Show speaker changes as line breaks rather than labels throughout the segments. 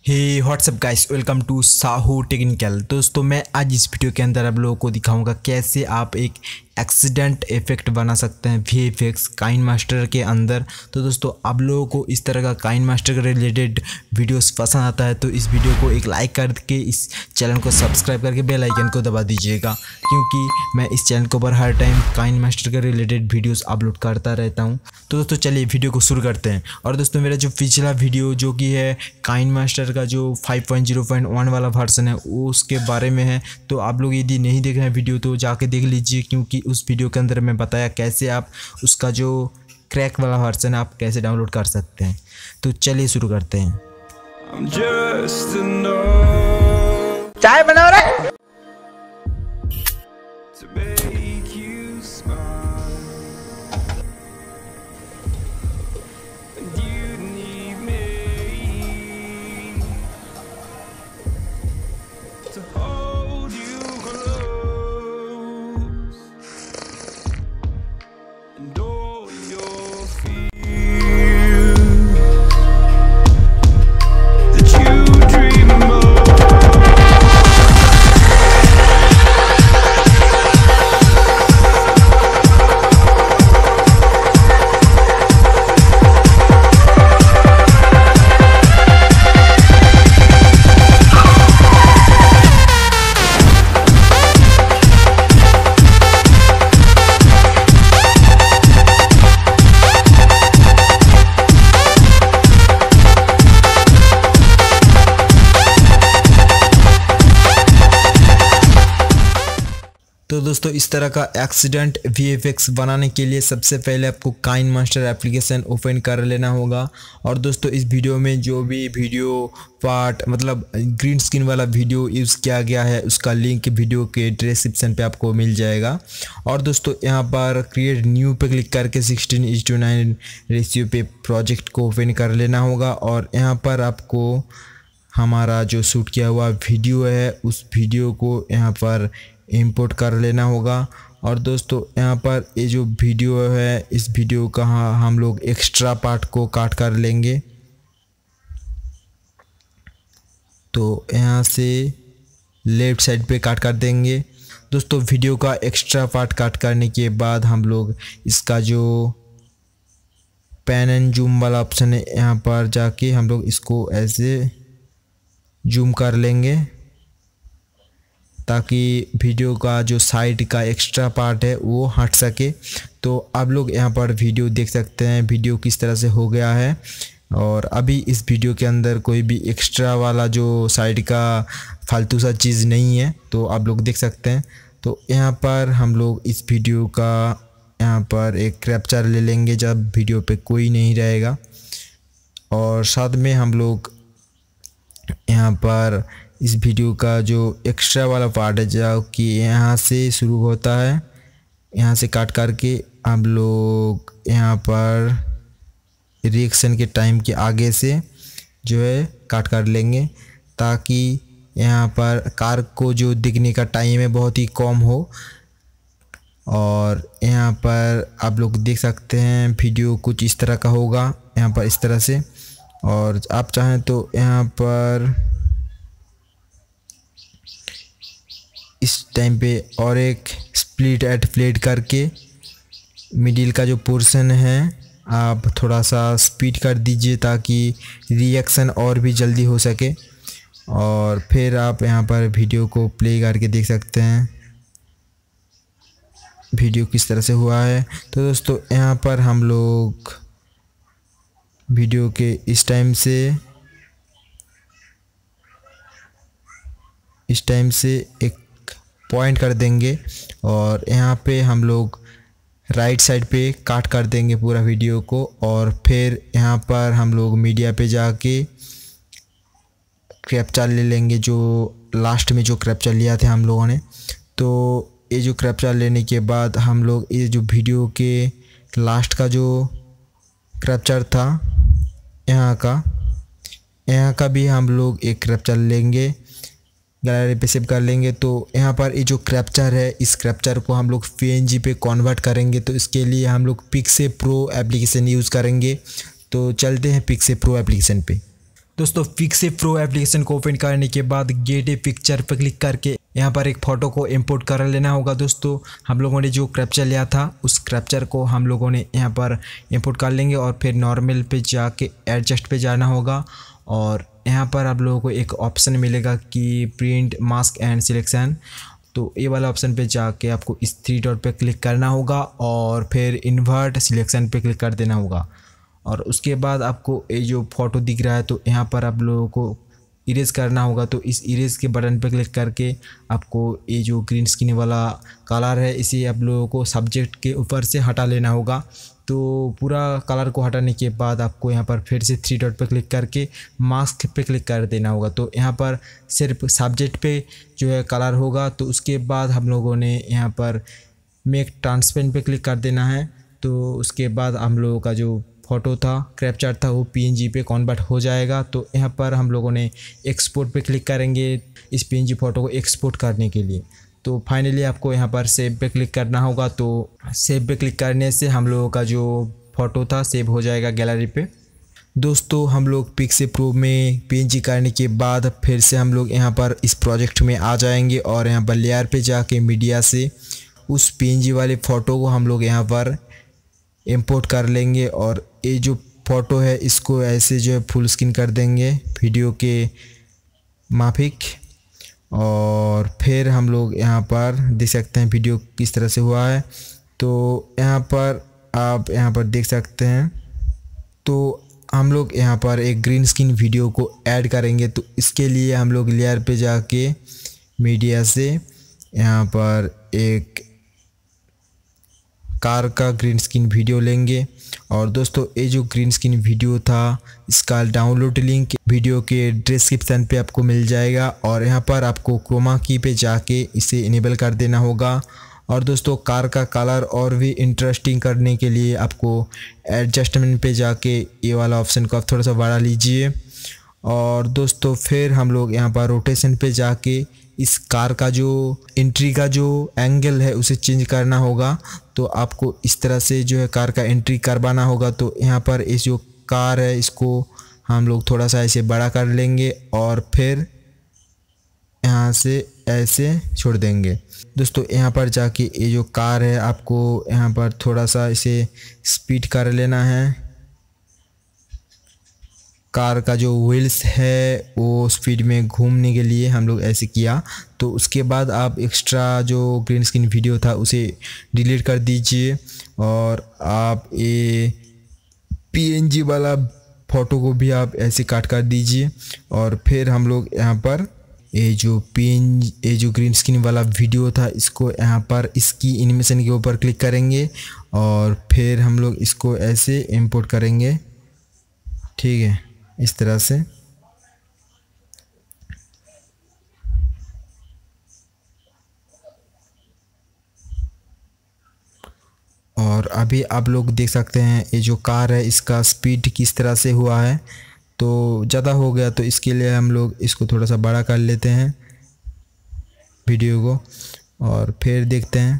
Hey what's up guys, welcome to Sahu technical. दोस्तों मैं आज इस वीडियो के अंदर आप लोगों को दिखाऊंगा कैसे आप एक एक्सीडेंट इफेक्ट बना सकते हैं VFX काइनमास्टर के अंदर। तो दोस्तों आप लोगों को इस तरह का काइनमास्टर के रिलेटेड वीडियोस पसंद आता है तो इस वीडियो को एक लाइक करके इस चैनल को सब्सक्राइब करके बेल आइकन को दबा दीजिएगा, क्योंकि मैं इस चैनल के ऊपर हर टाइम काइनमास्टर के रिलेटेड वीडियोस अपलोड करता रहता हूं। तो दोस्तों चलिए वीडियो को शुरू करते हैं। और दोस्तों मेरा जो पिछला वीडियो जो कि है काइनमास्टर का जो 5.0.1 वाला वर्जन है वो उसके बारे में है, तो आप लोग यदि नहीं देख रहे हैं वीडियो तो जाके देख लीजिए, क्योंकि उस वीडियो के अंदर मैं बताया कैसे आप उसका जो क्रैक वाला वर्जन है आप कैसे डाउनलोड कर सकते हैं। तो चलिए शुरू करते हैं।
चाय बना रहा है।
तो दोस्तों इस तरह का एक्सीडेंट VFX बनाने के लिए सबसे पहले आपको काइनमास्टर एप्लीकेशन ओपन कर लेना होगा। और दोस्तों इस वीडियो में जो भी वीडियो पार्ट मतलब ग्रीन स्क्रीन वाला वीडियो यूज़ किया गया है उसका लिंक वीडियो के डिस्क्रिप्शन पे आपको मिल जाएगा। और दोस्तों यहाँ पर क्रिएट न्यू पे क्लिक करके 16:9 रेशियो पे प्रोजेक्ट को ओपन कर लेना होगा। और यहाँ पर आपको हमारा जो शूट किया हुआ वीडियो है उस वीडियो को यहाँ पर इंपोर्ट कर लेना होगा। और दोस्तों यहाँ पर ये जो वीडियो है इस वीडियो का हम लोग एक्स्ट्रा पार्ट को काट कर लेंगे। तो यहाँ से लेफ्ट साइड पे काट कर देंगे। दोस्तों वीडियो का एक्स्ट्रा पार्ट काट करने के बाद हम लोग इसका जो पैन एंड जूम वाला ऑप्शन है यहाँ पर जाके हम लोग इसको ऐसे जूम कर लेंगे ताकि वीडियो का जो साइड का एक्स्ट्रा पार्ट है वो हट सके। तो आप लोग यहाँ पर वीडियो देख सकते हैं वीडियो किस तरह से हो गया है। और अभी इस वीडियो के अंदर कोई भी एक्स्ट्रा वाला जो साइड का फालतू सा चीज़ नहीं है, तो आप लोग देख सकते हैं। तो यहाँ पर हम लोग इस वीडियो का यहाँ पर एक कैप्चर ले लेंगे जब वीडियो पे कोई नहीं रहेगा। और साथ में हम लोग यहाँ पर इस वीडियो का जो एक्स्ट्रा वाला पार्ट है जो कि यहाँ से शुरू होता है, यहाँ से काट करके हम लोग यहाँ पर रिएक्शन के टाइम के आगे से जो है काट कर लेंगे, ताकि यहाँ पर कार को जो दिखने का टाइम है बहुत ही कम हो। और यहाँ पर आप लोग देख सकते हैं वीडियो कुछ इस तरह का होगा, यहाँ पर इस तरह से। और आप चाहें तो यहाँ पर इस टाइम पे और एक स्प्लिट एट प्लेट करके मिडिल का जो पोर्शन है आप थोड़ा सा स्पीड कर दीजिए ताकि रिएक्शन और भी जल्दी हो सके। और फिर आप यहाँ पर वीडियो को प्ले करके देख सकते हैं वीडियो किस तरह से हुआ है। तो दोस्तों यहाँ पर हम लोग वीडियो के इस टाइम से एक पॉइंट कर देंगे और यहाँ पे हम लोग राइट साइड पे काट कर देंगे पूरा वीडियो को। और फिर यहाँ पर हम लोग मीडिया पे जाके कैप्चर ले लेंगे जो लास्ट में जो कैप्चर लिया था हम लोगों ने। तो ये जो कैप्चर लेने के बाद हम लोग ये जो वीडियो के लास्ट का जो कैप्चर था यहाँ का भी हम लोग एक कैप्चर लेंगे, गैलरी पे सेव कर लेंगे। तो यहाँ पर ये जो कैप्चर है इस कैप्चर को हम लोग PNG पे कन्वर्ट करेंगे, तो इसके लिए हम लोग पिक्से प्रो एप्लीकेशन यूज़ करेंगे। तो चलते हैं पिक्से प्रो एप्लीकेशन पे। दोस्तों पिक्से प्रो एप्लीकेशन को ओपन करने के बाद गेट ए पिक्चर पर क्लिक करके यहाँ पर एक फ़ोटो को इंपोर्ट कर लेना होगा। दोस्तों हम लोगों ने जो कैप्चर लिया था उस कैप्चर को हम लोगों ने यहाँ पर इंपोर्ट कर लेंगे और फिर नॉर्मल पे जाके एडजस्ट पे जाना होगा और यहाँ पर आप लोगों को एक ऑप्शन मिलेगा कि प्रिंट मास्क एंड सिलेक्शन। तो ये वाला ऑप्शन पे जाके आपको इस 3 डॉट पे क्लिक करना होगा और फिर इन्वर्ट सिलेक्शन पे क्लिक कर देना होगा और उसके बाद आपको ये जो फ़ोटो दिख रहा है तो यहाँ पर आप लोगों को इरेज करना होगा। तो इस इरेज के बटन पर क्लिक करके आपको ये जो ग्रीन स्क्रीन वाला कलर है इसे आप लोगों को सब्जेक्ट के ऊपर से हटा लेना होगा। तो पूरा कलर को हटाने के बाद आपको यहाँ पर फिर से 3 डॉट पर क्लिक करके मास्क पे क्लिक कर देना होगा। तो यहाँ पर सिर्फ सब्जेक्ट पे जो है कलर होगा। तो उसके बाद हम लोगों ने यहाँ पर मेक ट्रांसपेरेंट पे क्लिक कर देना है। तो उसके बाद हम लोगों का जो फ़ोटो था कैप्चर था वो PNG पे कन्वर्ट हो जाएगा। तो यहाँ पर हम लोगों ने एक्सपोर्ट पे क्लिक करेंगे इस PNG फ़ोटो को एक्सपोर्ट करने के लिए। तो फाइनली आपको यहाँ पर सेव पे क्लिक करना होगा। तो सेव पे क्लिक करने से हम लोगों का जो फ़ोटो था सेव हो जाएगा गैलरी पे। दोस्तों हम लोग पिक्से प्रो में PNG करने के बाद फिर से हम लोग यहाँ पर इस प्रोजेक्ट में आ जाएंगे और यहाँ पर लेयर पे जाके मीडिया से उस PNG वाले फ़ोटो को हम लोग यहाँ पर इंपोर्ट कर लेंगे और ये जो फ़ोटो है इसको ऐसे जो है फुल स्क्रीन कर देंगे वीडियो के माफिक। और फिर हम लोग यहाँ पर देख सकते हैं वीडियो किस तरह से हुआ है। तो यहाँ पर आप यहाँ पर देख सकते हैं। तो हम लोग यहाँ पर एक ग्रीन स्क्रीन वीडियो को ऐड करेंगे। तो इसके लिए हम लोग लेयर पे जाके मीडिया से यहाँ पर एक कार का ग्रीन स्क्रीन वीडियो लेंगे और दोस्तों ये जो ग्रीन स्क्रीन वीडियो था इसका डाउनलोड लिंक वीडियो के डिस्क्रिप्शन पे आपको मिल जाएगा और यहाँ पर आपको क्रोमा की पे जाके इसे इनेबल कर देना होगा। और दोस्तों कार का कलर और भी इंटरेस्टिंग करने के लिए आपको एडजस्टमेंट पे जाके ये वाला ऑप्शन को आप थोड़ा सा बढ़ा लीजिए। और दोस्तों फिर हम लोग यहाँ पर रोटेशन पे जाके इस कार का जो एंट्री का जो एंगल है उसे चेंज करना होगा। तो आपको इस तरह से जो है कार का एंट्री करवाना होगा। तो यहाँ पर इस जो कार है इसको हम लोग थोड़ा सा ऐसे बड़ा कर लेंगे और फिर यहाँ से ऐसे छोड़ देंगे। दोस्तों यहाँ पर जाके ये जो कार है आपको यहाँ पर थोड़ा सा इसे स्पीड कर लेना है। कार का जो व्हील्स है वो स्पीड में घूमने के लिए हम लोग ऐसे किया। तो उसके बाद आप एक्स्ट्रा जो ग्रीन स्क्रीन वीडियो था उसे डिलीट कर दीजिए और आप ये PNG वाला फ़ोटो को भी आप ऐसे काट कर दीजिए। और फिर हम लोग यहाँ पर ये जो ग्रीन स्क्रीन वाला वीडियो था इसको यहाँ पर इसकी एनिमेशन के ऊपर क्लिक करेंगे और फिर हम लोग इसको ऐसे इंपोर्ट करेंगे। ठीक है, इस तरह से। और अभी आप लोग देख सकते हैं ये जो कार है इसका स्पीड किस तरह से हुआ है। तो ज़्यादा हो गया तो इसके लिए हम लोग इसको थोड़ा सा बड़ा कर लेते हैं वीडियो को और फिर देखते हैं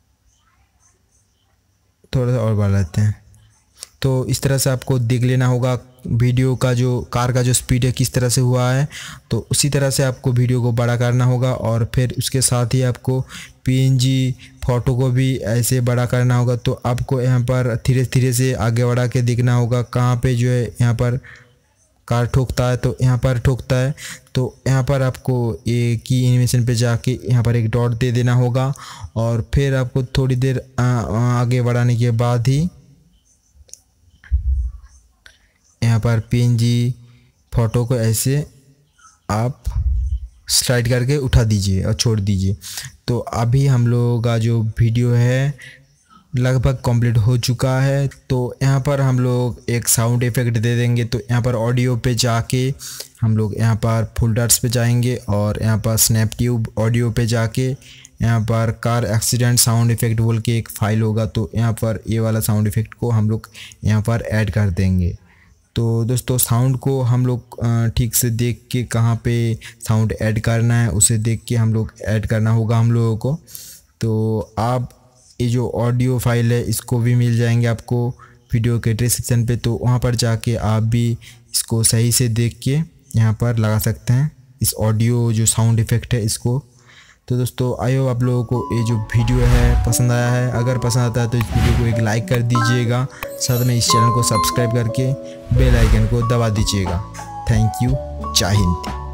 थोड़ा सा और बढ़ा लेते हैं। तो इस तरह से आपको देख लेना होगा वीडियो का जो कार का जो स्पीड है किस तरह से हुआ है। तो उसी तरह से आपको वीडियो को बड़ा करना होगा और फिर उसके साथ ही आपको PNG फ़ोटो को भी ऐसे बड़ा करना होगा। तो आपको यहाँ पर धीरे धीरे से आगे बढ़ा के देखना होगा कहाँ पे जो है यहाँ पर कार ठोकता है। तो यहाँ पर ठोकता है तो यहाँ पर आपको ये की एनिमेशन पे जाके यहाँ पर एक डॉट दे देना होगा और फिर आपको थोड़ी देर आगे बढ़ाने के बाद ही यहाँ पर PNG फ़ोटो को ऐसे आप स्लाइड करके उठा दीजिए और छोड़ दीजिए। तो अभी हम लोगों का जो वीडियो है लगभग कंप्लीट हो चुका है। तो यहाँ पर हम लोग एक साउंड इफ़ेक्ट दे देंगे। तो यहाँ पर ऑडियो पे जाके हम लोग यहाँ पर फोल्डर्स पे जाएंगे और यहाँ पर स्नैपट्यूब ऑडियो पे जाके यहाँ पर कार एक्सीडेंट साउंड इफ़ेक्ट बोल के एक फ़ाइल होगा। तो यहाँ पर ये वाला साउंड इफ़ेक्ट को हम लोग यहाँ पर ऐड कर देंगे। तो दोस्तों साउंड को हम लोग ठीक से देख के कहाँ पे साउंड ऐड करना है उसे देख के हम लोग ऐड करना होगा हम लोगों को। तो आप ये जो ऑडियो फाइल है इसको भी मिल जाएंगे आपको वीडियो के डिस्क्रिप्शन पे, तो वहाँ पर जाके आप भी इसको सही से देख के यहाँ पर लगा सकते हैं इस ऑडियो जो साउंड इफ़ेक्ट है इसको। तो दोस्तों आई होप आप लोगों को ये जो वीडियो है पसंद आया है। अगर पसंद आता है तो इस वीडियो को एक लाइक कर दीजिएगा, साथ में इस चैनल को सब्सक्राइब करके बेल आइकन को दबा दीजिएगा। थैंक यू, जय हिंद।